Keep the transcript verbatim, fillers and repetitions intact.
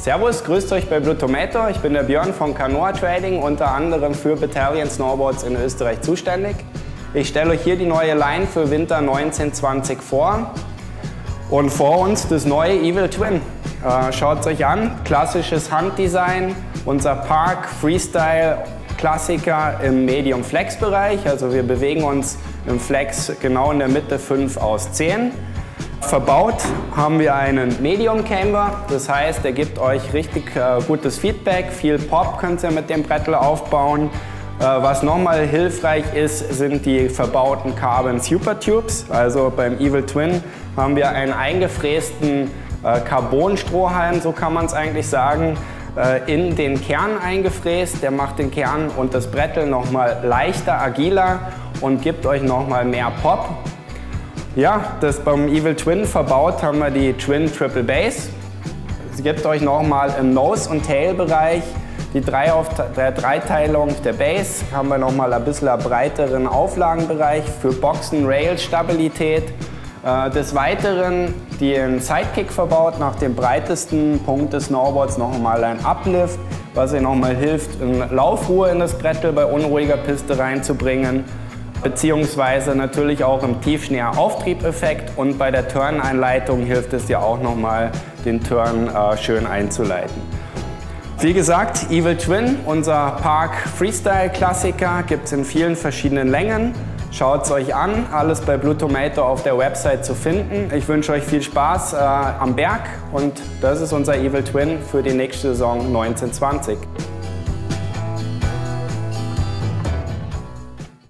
Servus, grüßt euch bei Blue Tomato. Ich bin der Björn von Canoa Trading, unter anderem für Battalion Snowboards in Österreich zuständig. Ich stelle euch hier die neue Line für Winter neunzehn zwanzig vor. Und vor uns das neue Evil Twin. Äh, Schaut es euch an, klassisches Handdesign, unser Park Freestyle Klassiker im Medium Flex Bereich. Also wir bewegen uns im Flex genau in der Mitte fünf aus zehn. Verbaut haben wir einen Medium Camber, das heißt, der gibt euch richtig äh, gutes Feedback, viel Pop könnt ihr mit dem Brettel aufbauen. Äh, was nochmal hilfreich ist, sind die verbauten Carbon Super Tubes. Also beim Evil Twin haben wir einen eingefrästen äh, Carbon-Strohhalm, so kann man es eigentlich sagen, äh, in den Kern eingefräst. Der macht den Kern und das Brettel nochmal leichter, agiler und gibt euch nochmal mehr Pop. Ja, das beim Evil Twin verbaut haben wir die Twin Triple Base. Es gibt euch nochmal im Nose- und Tail-Bereich die drei auf der Dreiteilung der Base. Haben wir nochmal ein bisschen einen breiteren Auflagenbereich für Boxen-Rail-Stabilität. Des Weiteren den Sidekick verbaut, nach dem breitesten Punkt des Snowboards nochmal ein Uplift, was ihr nochmal hilft, in Laufruhe in das Brettel bei unruhiger Piste reinzubringen. Beziehungsweise natürlich auch im Tiefschnee-Auftriebeffekt und bei der Turn-Einleitung hilft es ja auch nochmal, den Turn äh, schön einzuleiten. Wie gesagt, Evil Twin, unser Park Freestyle-Klassiker, gibt es in vielen verschiedenen Längen. Schaut es euch an, alles bei Blue Tomato auf der Website zu finden. Ich wünsche euch viel Spaß äh, am Berg und das ist unser Evil Twin für die nächste Saison neunzehn zwanzig.